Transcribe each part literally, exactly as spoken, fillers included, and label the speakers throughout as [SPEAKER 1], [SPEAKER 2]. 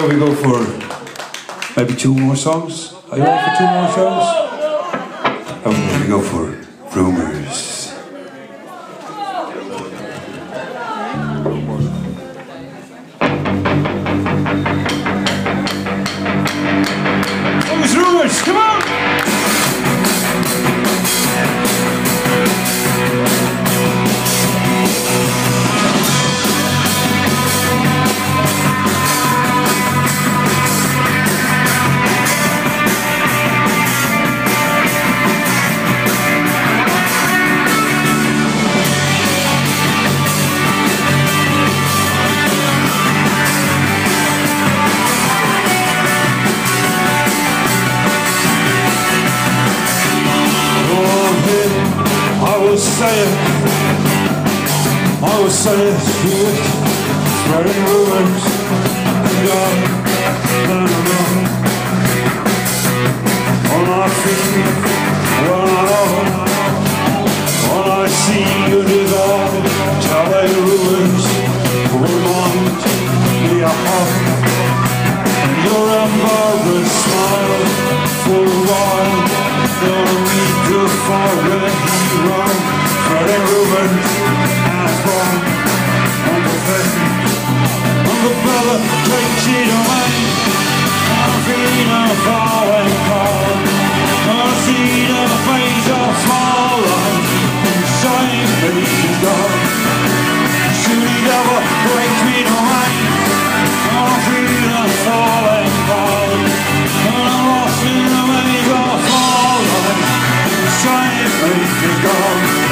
[SPEAKER 1] We go for maybe two more songs. Are you ready for two more songs? And we go for Rumors. Rumors, Rumors, come on! Saying, I was saying shit, spreading rumors, and God, and on, on I feel, when I know, when I see you dissolve, telling rumors, remind me of hope, and your embarrassed smile, for a while, gonna read the foreign hero. Spreading rumors and wrong on the thing, on the brother takes it away. I'm feeling a falling call. I see the face of small life inside me is gone. Shooting devil breaks me away. I'm feeling a falling call. I'm lost in the maze of small life inside me is gone.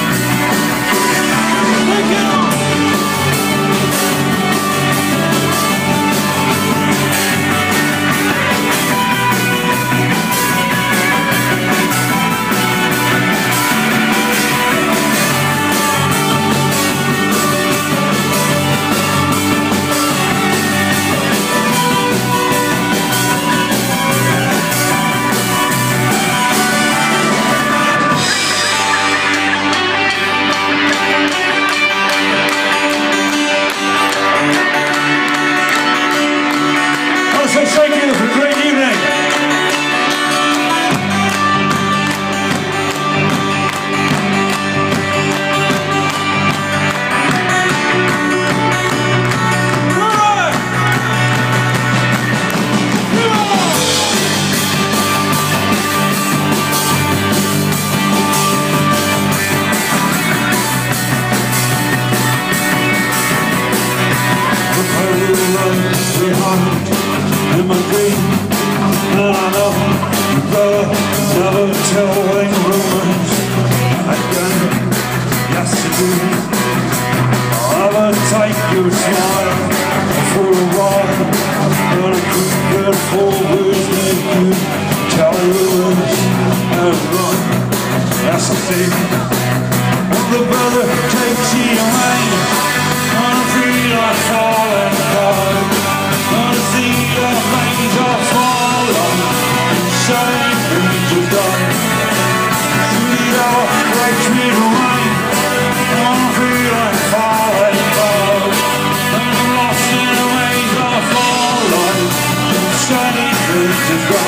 [SPEAKER 1] In my dream, and I know you better never telling rumors again. Yes, you do. I'll ever take your smile for a while, but I couldn't get forward with you. Tell rumors and run. Yes, I see. And the brother takes it away. I'm free, I fall and die. I see the veins are falling, inside me to die. Sweet hour breaks me away. I feel like falling down. I'm lost in the waves of falling, inside me to die.